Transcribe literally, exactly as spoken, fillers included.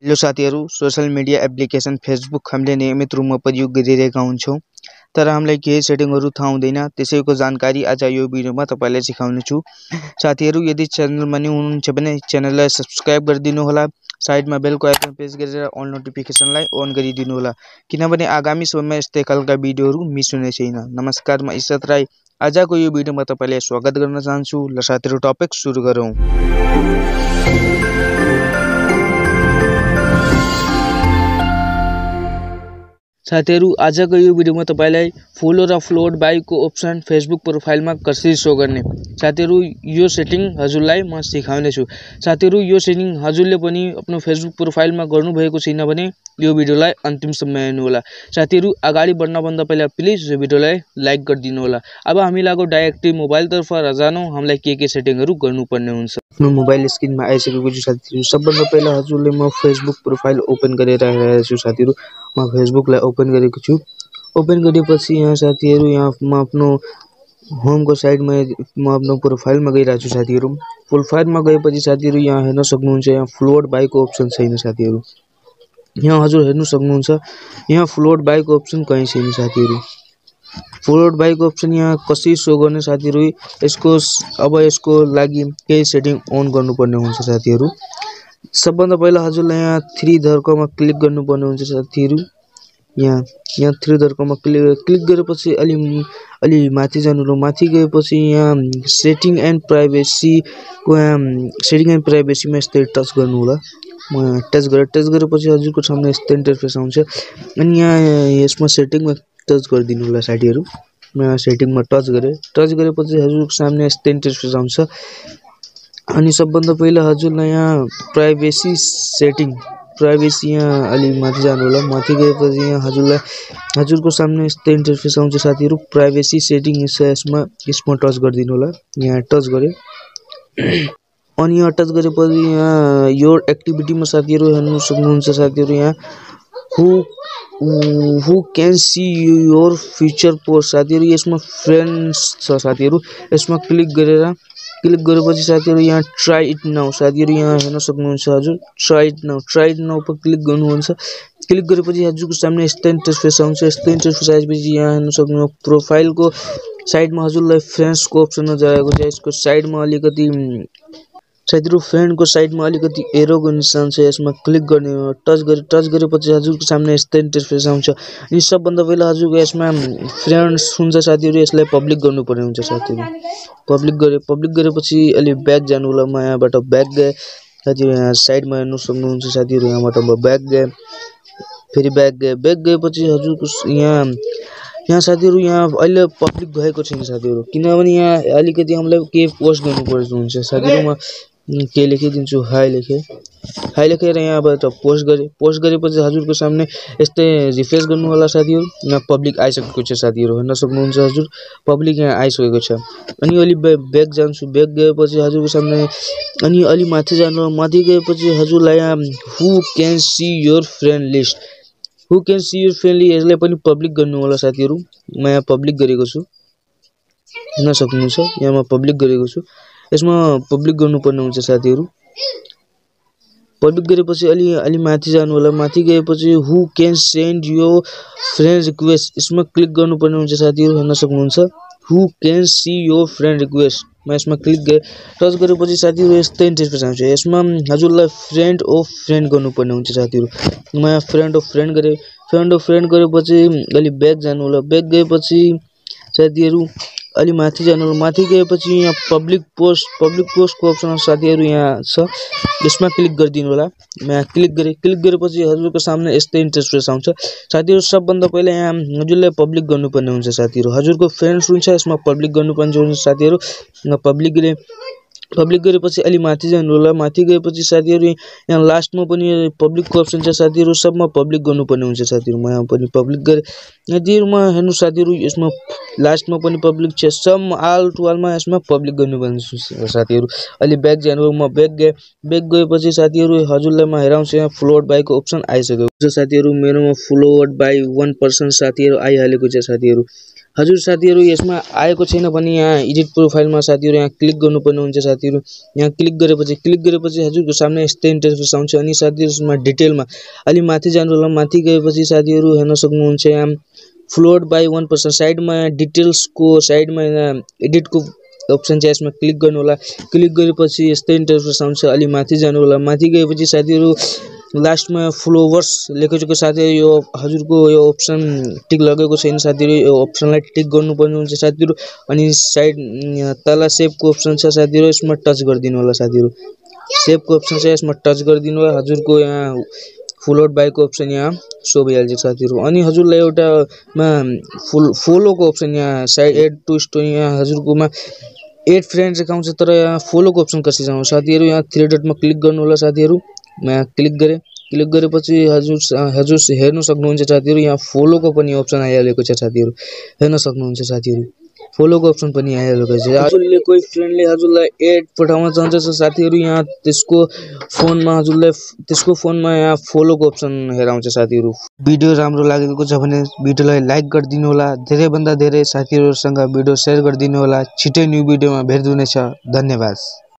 Hello साथीहरू, social media application Facebook हामीले नियमित रूपमा प्रयोग गरिरहेका हुन्छौँ, तर हामीलाई केही सेटिङहरू थाहा हुँदैन। त्यसैको जानकारी आज यो भिडियोमा तपाईलाई सिकाउनेछु। साथीहरू, यदि च्यानलमा न्यू हुनुहुन्छ भने च्यानललाई सब्स्क्राइब गरिदिनु होला। साइडमा बेलको आइकन प्रेस गरेर अल नोटिफिकेसनलाई अन गरिदिनु होला, किनभने आगामी समयमा यस्तै खालका भिडियोहरू मिस हुने छैन। नमस्कार, म इशरत राई। आजको यो भिडियोमा तपाईलाई स्वागत गर्न चाहन्छु। ल साथीहरू, टपिक सुरु गरौँ। साथीहरू, आजको यो भिडियोमा तपाईलाई फलो र फ्लोट बाईको अप्सन फेसबुक प्रोफाइलमा कसरी सो गर्ने, साथीहरू यो सेटिङ हजुरलाई म सिकाउने छु। साथीहरू, यो सेटिङ हजुरले पनि आफ्नो फेसबुक प्रोफाइलमा गर्नुभएको छैन भने यो भिडियोलाई अन्तिमसम्म हेर्नु होला। साथीहरू, अगाडि बढ्नभन्दा पहिला प्लिज यो भिडियोलाई लाइक गरिदिनु होला। अब हामी लागौ डाइरेक्टली मोबाइलतर्फ र जानौँ हामीलाई के के सेटिङहरू गर्नुपर्ने हुन्छ। आफ्नो मोबाइल स्क्रिनमा आइसकेको छु साथीहरू। सबभन्दा पहिला हजुरले म फेसबुक प्रोफाइल ओपन गरेर राखेको छु साथीहरू। म फेसबुकलाई ओपन गरेको छु। ओपन गरेपछि यहाँ साथीहरू यहाँ म आफ्नो होमको साइडमा म आफ्नो प्रोफाइलमा गइरहेको छु साथीहरू। प्रोफाइलमा गएपछि साथीहरू यहाँ हेर्न सक्नुहुन्छ, यहाँ फ्लोट बाईको अप्सन छैन साथीहरू। यहाँ हजुर हेर्नु सक्नुहुन्छ, यहाँ फ्लोट बाईको अप्सन कहीँ छैन साथीहरू। फ्लोट बाईको अप्सन यहाँ कसरी सो गर्ने साथीहरू, यसको अब यसको लागि केही सेटिङ अन गर्नुपर्ने हुन्छ साथीहरू। सबभन्दा पहिला हजुरलाई यहाँ थ्री धर्कमा क्लिक गर्नुपर्ने हुन्छ साथीहरू। यहाँ यहाँ थ्री धर्कमा क्लिक क्लिक गरेपछि अलि अलि माथि जानु र माथि गएपछि यहाँ सेटिङ एन्ड प्राइभेसीको यहाँ सेटिङ एन्ड प्राइभेसीमा यस्तै टच गर्नु होला। म टच गरेर टच गरेपछि हजुरको सामने यस्तो इन्टरफेस आउँछ अनि यहाँ यसमा सेटिङमा टच गरिदिनु होला साथीहरू। म सेटिङमा टच गरेँ टच गरेपछि हजुरको सामने यस्तो इन्टरफेस आउँछ अनि सबभन्दा पहिला हजुरलाई यहाँ प्राइभेसी सेटिङ प्राइभेसी यहाँ अलि माथि जानु होला। माथि गएपछि यहाँ हजुरलाई हजुरको सामने यस्तो इन्टरफेस आउँछ साथीहरू। प्राइभेसी सेटिङ यसमा यसमा टच गरिदिनु होला। यहाँ टच गरेँ अनि यहाँ टच गरेपछि यहाँ यो एक्टिभिटीमा साथीहरू हेर्नु सक्नुहुन्छ साथीहरू। यहाँ who who can see your future post साथीहरू, यसमा फ्रेन्ड्स छ साथीहरू। यसमा क्लिक गरेर क्लिक गरेपछि साथीहरू यहाँ ट्राई इट नाउ साथीहरू यहाँ हेर्न सक्नुहुन्छ हजुर। Try it now try it now पर क्लिक गर्नुहुन्छ। क्लिक गरेपछि हजुरको सामने यस्तो इन्टरफेस आउँछ। यस्तो इन्टरफेस आएपछि यहाँ हेर्न सक्नुहुन्छ प्रोफाइलको साइडमा हजुरलाई फ्रेन्ड्सको अप्सन नजर आएको छ। यसको साइडमा अलिकति साथीहरू फ्रेन्डको साइडमा अलिकति एरोको निशान छ, यसमा क्लिक गर्ने हो। टच गरे टच गरेपछि हजुरको सामने यस्तो इन्टरफेस आउँछ अनि सबभन्दा पहिला हजुरको यसमा फ्रेन्ड्स हुन्छ साथीहरू। यसलाई पब्लिक गर्नुपर्ने हुन्छ साथीहरू। पब्लिक गरे पब्लिक गरेपछि अलि ब्याक जानु होला। म यहाँबाट ब्याक गएँ साथीहरू। यहाँ साइडमा हेर्नु सक्नुहुन्छ साथीहरू। यहाँबाट म ब्याक गएँ, फेरि ब्याक गएँ। ब्याक गएपछि हजुरको यहाँ यहाँ साथीहरू यहाँ अहिले पब्लिक भएको छैन साथीहरू, किनभने यहाँ अलिकति हामीलाई के पोस्ट गर्नुपर्ने हुन्छ साथीहरू। म के लेखिदिन्छु, हाई लेखेँ हाई लेखेर यहाँबाट पोस्ट गरेँ। पोस्ट गरेपछि हजुरको सामने यस्तै रिफ्रेस गर्नु होला साथीहरू। यहाँ पब्लिक आइसकेको छ साथीहरू, हेर्न सक्नुहुन्छ हजुर। पब्लिक यहाँ आइसकेको छ अनि अलि ब्याक जान्छु। ब्याक गएपछि हजुरको सामने अनि अलि माथि जानु माथि गएपछि हजुरलाई यहाँ who can see your friend list who can see your friend list यसलाई पनि पब्लिक गर्नु होला साथीहरू। म यहाँ पब्लिक गरेको छु, हेर्न सक्नुहुन्छ। यहाँ म पब्लिक गरेको छु, यसमा पब्लिक गर्नुपर्ने हुन्छ साथीहरू। पब्लिक गरेपछि अलि अलि माथि जानु होला। माथि गएपछि who can send you friend request यसमा क्लिक गर्नुपर्ने हुन्छ साथीहरू, हेर्न सक्नुहुन्छ। Who can see your friend request म यसमा क्लिक गरेँ। टच गरेपछि साथीहरू यस्तो इन्टरफेस आउँछ। यसमा हजुरलाई फ्रेन्ड अफ फ्रेन्ड गर्नुपर्ने हुन्छ साथीहरू। म यहाँ फ्रेन्ड अफ फ्रेन्ड गरेँ। फ्रेन्ड अफ फ्रेन्ड गरेपछि अलि ब्याक जानु होला। ब्याक गएपछि साथीहरू अलि माथि जानु होला। माथि गएपछि यहाँ पब्लिक पोस्ट पब्लिक पोस्टको अप्सन साथीहरू यहाँ छ, यसमा क्लिक गरिदिनु होला। म यहाँ क्लिक गरेँ। क्लिक गरेपछि हजुरको सामने यस्तो इन्टरफेस आउँछ साथीहरू। सबभन्दा पहिला यहाँ हजुरले पब्लिक गर्नुपर्ने हुन्छ साथीहरू। हजुरको फ्रेन्ड्स हुन्छ यसमा पब्लिक गर्नुपर्ने हुन्छ साथीहरू। पब्लिक गरेँ पब्लिक गरेपछि अलि माथि जानु होला। माथि गएपछि साथीहरू यहाँ लास्टमा पनि पब्लिकको अप्सन छ साथीहरू। सबमा पब्लिक गर्नुपर्ने हुन्छ साथीहरू। म यहाँ पनि पब्लिक गरेँ। यहाँतिरमा हेर्नु साथीहरू, यसमा लास्टमा पनि पब्लिक छ। सम आल टु आलमा यसमा पब्लिक गर्नुपर्ने हुन्छ साथीहरू। अलि ब्याक जानु म ब्याक गएँ। ब्याक गएपछि साथीहरू हजुरलाई म हेराउँछु, यहाँ फ्लोट बाईको अप्सन आइसकेको छ साथीहरू। मेरोमा फ्लोट बाई वान पर्सेन्ट साथीहरू आइहालेको छ साथीहरू। हजुर साथीहरू यसमा आएको छैन भने यहाँ एडिट प्रोफाइलमा साथीहरू यहाँ क्लिक गर्नुपर्ने हुन्छ साथीहरू। यहाँ क्लिक गरेपछि क्लिक गरेपछि हजुरको सामने यस्तै इन्टरफेस आउँछ अनि साथीहरू यसमा डिटेलमा अलि माथि जानु होला। माथि गएपछि साथीहरू हेर्न सक्नुहुन्छ यहाँ फ्लोट बाई वन पर्सेन्ट साइडमा डिटेल्सको साइडमा यहाँ एडिटको अप्सन छ, यसमा क्लिक गर्नु होला। क्लिक गरेपछि यस्तै इन्टरफेस आउँछ, अलि माथि जानु होला। माथि गएपछि साथीहरू लास्टमा फ्लोवर्स लेखेको साथीहरू यो हजुरको यो अप्सन टिक लगेको छैन साथीहरू, यो अप्सनलाई टिक गर्नुपर्ने हुन्छ साथीहरू। अनि साइड तल सेभको अप्सन छ साथीहरू, यसमा टच गरिदिनु होला साथीहरू। सेभको अप्सन छ, यसमा टच गरिदिनु होला। हजुरको यहाँ फ्लोट बाईको अप्सन यहाँ सो भइहाल्छ साथीहरू। अनि हजुरलाई एउटामा फुल फलोको अप्सन यहाँ साइड एड टु स्टोरी यहाँ हजुरकोमा एड फ्रेन्ड्स देखाउँछ, तर यहाँ फलोको अप्सन कसरी जाउँ साथीहरू। यहाँ थ्री डटमा क्लिक गर्नु होला साथीहरू। यहाँ क्लिक गरेँ, क्लिक गरेपछि हजुर हजुर हेर्न सक्नुहुन्छ साथीहरू यहाँ फलोको पनि अप्सन आइहालेको छ साथीहरू, हेर्न सक्नुहुन्छ साथीहरू फलोको अप्सन पनि आइहालेको छ। हजुरले कोही फ्रेन्डले हजुरलाई एड पठाउन चाहन्छ साथीहरू, यहाँ त्यसको फोनमा हजुरलाई त्यसको फोनमा यहाँ फलोको अप्सन हेराउँछ साथीहरू। भिडियो राम्रो लागेको छ भने भिडियोलाई लाइक गरिदिनु होला, धेरैभन्दा धेरै साथीहरूसँग भिडियो सेयर गरिदिनु होला। छिटै न्यू भिडियोमा भेट हुनेछ। धन्यवाद।